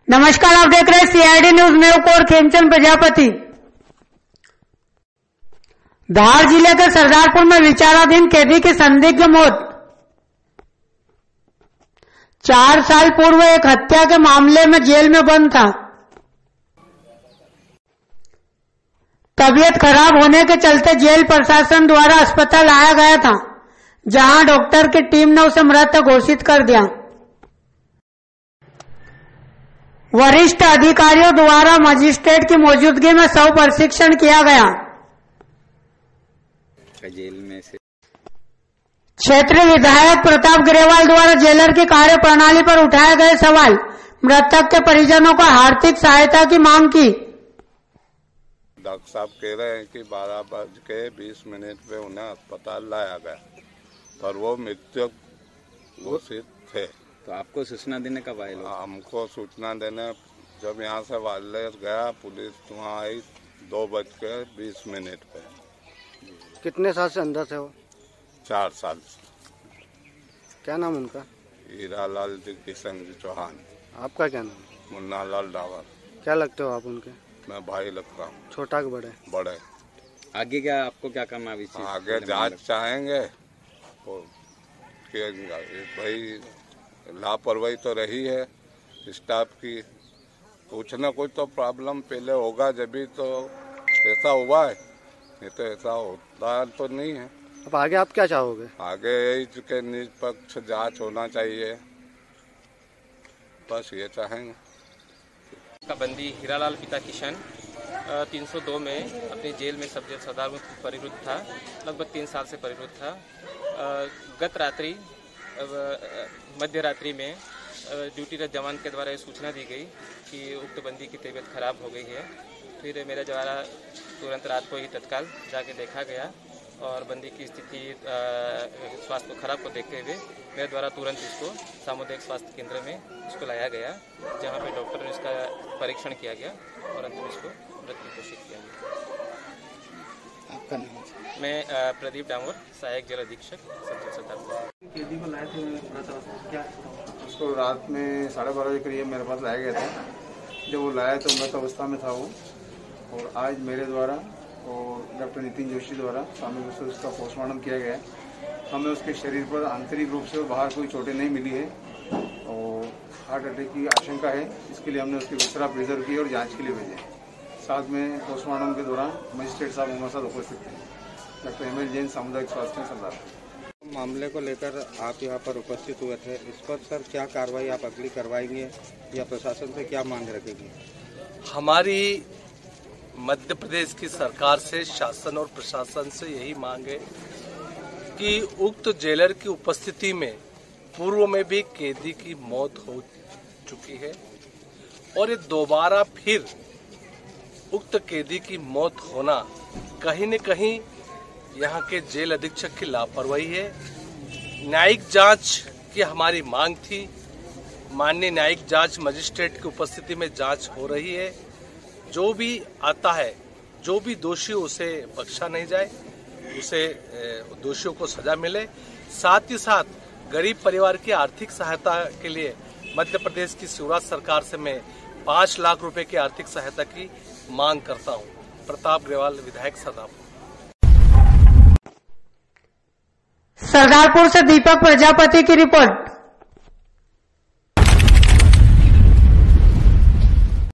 नमस्कार, आप देख रहे हैं सीआईडी न्यूज। मैं और खेमचंद प्रजापति। धार जिले के सरदारपुर में विचाराधीन कैदी की संदिग्ध मौत। 4 साल पूर्व एक हत्या के मामले में जेल में बंद था। तबीयत खराब होने के चलते जेल प्रशासन द्वारा अस्पताल लाया गया था, जहां डॉक्टर की टीम ने उसे मृत घोषित कर दिया। वरिष्ठ अधिकारियों द्वारा मजिस्ट्रेट की मौजूदगी में शव परीक्षण किया गया। जेल में से क्षेत्रीय विधायक प्रताप ग्रेवाल द्वारा जेलर की कार्य प्रणाली पर उठाए गए सवाल। मृतक के परिजनों को आर्थिक सहायता की मांग की। डॉक्टर साहब कह रहे हैं कि 12:20 पे उन्हें अस्पताल लाया गया, पर वो मृतक घोषित थे। तो आपको सूचना देने कब आए लोग? हमको सूचना देने जब यहाँ से वायरलेस गया, पुलिस वहाँ आई 2:20 पे। कितने साल से अंदर थे वो? 4 साल से। क्या नाम उनका? हीरालाल किशन जी चौहान। आपका क्या नाम? मुन्ना लाल डावर। क्या लगते हो आप उनके? मैं भाई लगता हूँ। छोटा के बड़े? बड़े। आगे क्या आपको क्या करना है? आगे जांच चाहेंगे और भाई लापरवाही तो रही है स्टाफ की, कुछ न कुछ तो प्रॉब्लम पहले होगा, जब भी तो ऐसा हुआ है, नहीं तो ऐसा होता तो नहीं है। अब आगे आप क्या चाहोगे? आगे यही के निष्पक्ष जांच होना चाहिए, बस ये चाहेंगे। का बंदी हीरालाल पिता किशन 302 में अपनी जेल में सब जेल सरदार में परिरुद्ध था। लगभग 3 साल से परिरुद्ध था। गत रात्रि मध्य रात्रि में ड्यूटीरत जवान के द्वारा ये सूचना दी गई कि उक्त बंदी की तबीयत खराब हो गई है। फिर मेरे द्वारा तुरंत रात को ही तत्काल जाके देखा गया और बंदी की स्थिति स्वास्थ्य को खराब को देखते हुए मेरे द्वारा तुरंत इसको सामुदायिक स्वास्थ्य केंद्र में इसको लाया गया, जहां पे डॉक्टर ने इसका परीक्षण किया गया और अंत में इसको मृत घोषित किया गया। आपका नाम? मैं प्रदीप डामोर, सहायक जेल अधीक्षक सब जेल सरदारपुर। कैदी को लाए थे उसको रात में 12:30 के करीब मेरे पास लाया गया था। जब वो लाया तो मृत अवस्था में था वो, और आज मेरे द्वारा और डॉक्टर नितिन जोशी द्वारा सामूहिक रूप से उसका पोस्टमार्टम किया गया। हमें उसके शरीर पर आंतरिक रूप से बाहर कोई चोटें नहीं मिली है और हार्ट अटैक की आशंका है। इसके लिए हमने उसकी विसरा प्रिजर्व की और जांच के लिए भेजे। साथ में पोस्टमार्टम के दौरान मजिस्ट्रेट साहब हमारे साथ उपस्थित थे। डॉक्टर एमएल जैन, सामुदायिक स्वास्थ्य सरदार। मामले को लेकर आप यहाँ पर उपस्थित हुए थे, इस पर सर क्या कार्रवाई आप अगली करवाएंगे या प्रशासन से क्या मांग रखेंगे? हमारी मध्य प्रदेश की सरकार से, शासन और प्रशासन से यही मांग है कि उक्त जेलर की उपस्थिति में पूर्व में भी कैदी की मौत हो चुकी है और ये दोबारा फिर उक्त कैदी की मौत होना कहीं न कहीं यहाँ के जेल अधीक्षक की लापरवाही है। न्यायिक जांच की हमारी मांग थी। माननीय न्यायिक जांच मजिस्ट्रेट की उपस्थिति में जांच हो रही है। जो भी आता है, जो भी दोषी, उसे बख्शा नहीं जाए, उसे दोषियों को सजा मिले। साथ ही साथ गरीब परिवार की आर्थिक सहायता के लिए मध्य प्रदेश की शिवराज सरकार से मैं 5 लाख रुपए की आर्थिक सहायता की मांग करता हूं। प्रताप ग्रेवाल, विधायक सरदारपुर। सरदारपुर से दीपक प्रजापति की रिपोर्ट।